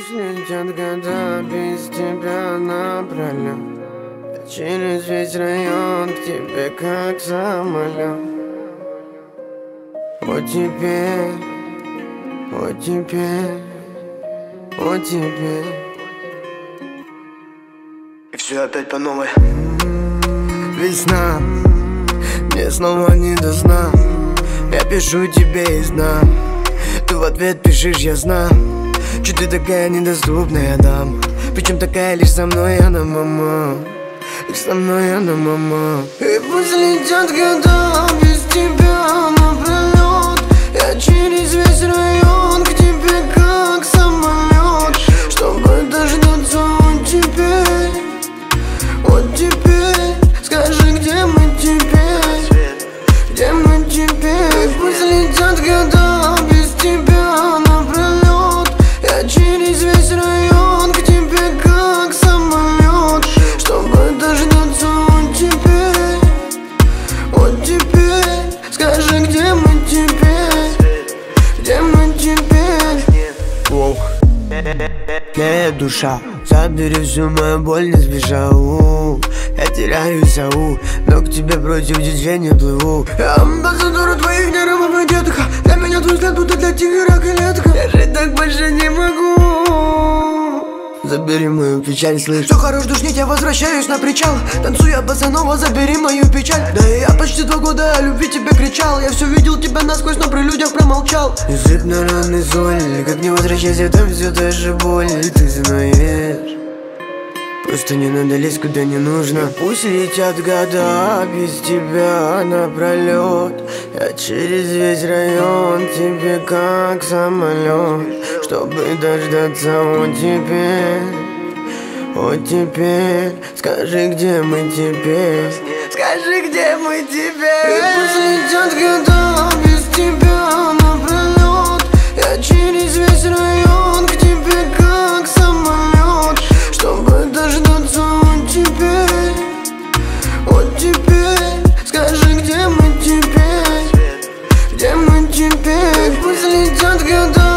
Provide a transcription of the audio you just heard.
Пусть летят года без тебя напролёт. Я через весь район к тебе как самолет. Вот теперь, вот теперь, вот теперь. И все опять по новой. Весна, мне снова не до сна. Я пишу тебе из сна, ты в ответ пишешь, я знаю. Чё ты такая недоступная дама, причем такая лишь со мной она мама. Лишь со мной она мама. И пусть летят года без тебя напролёт. Я через весь район к тебе как самолет, чтобы дождаться вот теперь. Вот теперь, скажи, где мы теперь? Где мы теперь? И пусть летят года без тебя напролёт. Я через весь район к тебе как самолет, чтобы дождаться вот теперь. Вот теперь, скажи, где мы теперь? Где мы теперь? Воу. Моя душа, забери всю мою боль, не сбежал. Я теряюсь, но к тебе против течения плыву. Я амбассадор твоих нервов и деток. Для меня твой взгляд будто для тигра клетка. Я жить так больше не могу. Забери мою печаль, слышь. Все хорош, душнить, я возвращаюсь на причал. Танцуя босанова, забери мою печаль. Да и я почти 2 года о любви тебе кричал. Я все видел тебя насквозь, но при людях промолчал. Язык на раны соль, как не возвращайся, там все та же боль. Ты знаешь, просто не надо лезть куда не нужно. Пусть летят года без тебя напролёт. Я через весь район тебе как самолет, чтобы дождаться вот теперь. Вот теперь, скажи, где мы теперь? Скажи, где мы теперь? И пусть летят года без тебя напролёт. Я через весь район к тебе как самолет, чтобы дождаться вот теперь. Вот теперь, скажи, где мы теперь? Где мы теперь? Пусть летят года